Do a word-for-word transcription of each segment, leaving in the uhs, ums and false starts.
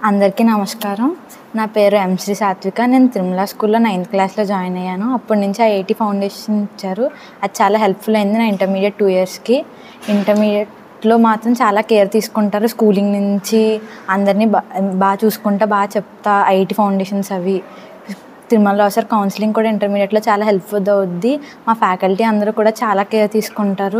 అందరికీ నమస్కారం. నా పేరు ఎం శ్రీ సాత్విక. నేను తిరుమల స్కూల్లో నైన్త్ క్లాస్లో జాయిన్ అయ్యాను. అప్పటి నుంచి ఐఐటి ఫౌండేషన్ ఇచ్చారు. అది చాలా హెల్ప్ఫుల్ అయింది నా ఇంటర్మీడియట్ టూ ఇయర్స్కి. ఇంటర్మీడియట్లో మాత్రం చాలా కేర్ తీసుకుంటారు. స్కూలింగ్ నుంచి అందరినీ బా బాగా చూసుకుంటా బాగా చెప్తా. ఐఐటి ఫౌండేషన్స్ అవి తిరుమలలో సార్ కౌన్సిలింగ్ కూడా ఇంటర్మీడియట్లో చాలా హెల్ప్ఫుల్ అవుద్ది. మా ఫ్యాకల్టీ అందరూ కూడా చాలా కేర్ తీసుకుంటారు.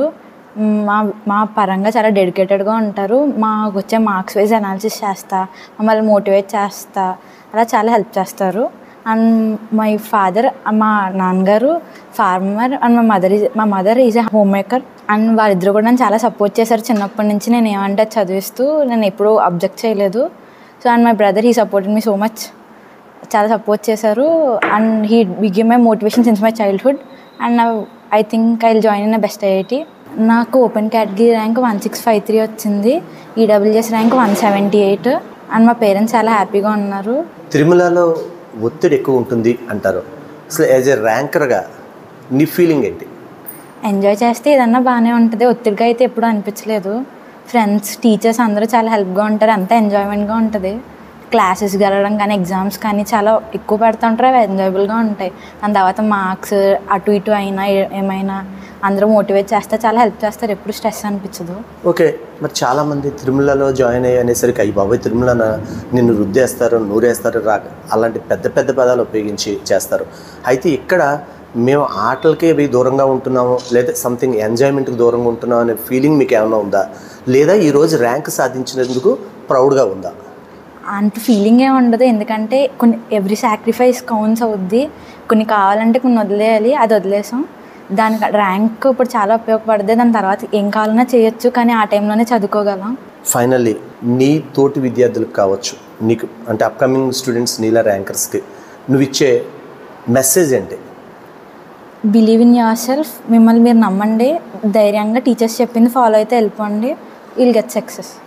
మా మా పరంగా చాలా డెడికేటెడ్గా ఉంటారు. మాకు వచ్చే మార్క్స్ వైజ్ అనాలిసిస్ చేస్తా, మమ్మల్ని మోటివేట్ చేస్తా, అలా చాలా హెల్ప్ చేస్తారు. అండ్ మై ఫాదర్, మా నాన్నగారు ఫార్మర్ అండ్ మా మదర్ ఈజ్ మా mother is a home maker. And వాళ్ళిద్దరు కూడా నన్ను చాలా సపోర్ట్ చేశారు. చిన్నప్పటి నుంచి నేను ఏమంటే చదివిస్తూ నేను ఎప్పుడూ అబ్జెక్ట్ చేయలేదు. So and my brother he supported me so much. చాలా సపోర్ట్ చేశారు. And he became my motivation since my childhood. And I think I will join in the best IIT. నాకు open category rank one six five three వచ్చింది. EWS rank one seventy eight. And మా parents చాలా హ్యాపీగా ఉన్నారు. తిరుమలలో ఒత్తిడి ఎక్కువ ఉంటుంది అంటారు. అసలు యాజ్ ఏ ర్యాంకర్గా నీ ఫీలింగ్ ఏంటి? ఎంజాయ్ చేస్తే ఏదన్నా బాగానే ఉంటుంది. ఒత్తిడిగా అయితే ఎప్పుడూ అనిపించలేదు. ఫ్రెండ్స్, టీచర్స్ అందరూ చాలా హెల్ప్గా ఉంటారు. అంతా ఎంజాయ్మెంట్గా ఉంటుంది. క్లాసెస్ వెళ్ళడం కానీ ఎగ్జామ్స్ కానీ చాలా ఎక్కువ పెడుతూ ఉంటారు. అవి ఎంజాయబుల్గా ఉంటాయి. దాని తర్వాత మార్క్స్ అటు ఇటు అయినా ఏమైనా అందరూ మోటివేట్ చేస్తే చాలా హెల్ప్ చేస్తారు. ఎప్పుడు స్ట్రెస్ అనిపించదు. ఓకే, మరి చాలామంది తిరుమలలో జాయిన్ అయ్యి అనేసరికి అయ్యి బాబాయ్ తిరుమల నిన్ను రుద్దేస్తారు, నూరేస్తారు, రా అలాంటి పెద్ద పెద్ద పదాలు ఉపయోగించి చేస్తారు. అయితే ఇక్కడ మేము ఆటలకే దూరంగా ఉంటున్నాము, లేదా సంథింగ్ ఎంజాయ్మెంట్కి దూరంగా ఉంటున్నాం అనే ఫీలింగ్ మీకు ఏమైనా ఉందా? లేదా ఈరోజు ర్యాంక్ సాధించినందుకు ప్రౌడ్గా ఉందా? అంత ఫీలింగ్ ఏమి ఉండదు. ఎందుకంటే కొన్ని ఎవ్రీ సాక్రిఫైస్ కౌంట్స్ అవుద్ది. కొన్ని కావాలంటే కొన్ని వదిలేయాలి. అది వదిలేసాం. దానికి ర్యాంక్ ఇప్పుడు చాలా ఉపయోగపడుతుంది. దాని తర్వాత ఏం కావాలన్నా చేయొచ్చు, కానీ ఆ టైంలోనే చదువుకోగలం. ఫైనల్లీ నీ తోటి విద్యార్థులకు కావచ్చు, నీకు అంటే అప్కమింగ్ స్టూడెంట్స్ నీలా ర్యాంకర్స్కి నువ్వు ఇచ్చే మెసేజ్ ఏంటి? Believe in yourself. మిమ్మల్ని మీరు నమ్మండి. ధైర్యంగా టీచర్స్ చెప్పింది ఫాలో అయితే వెళ్ళిపోండి. Will get success.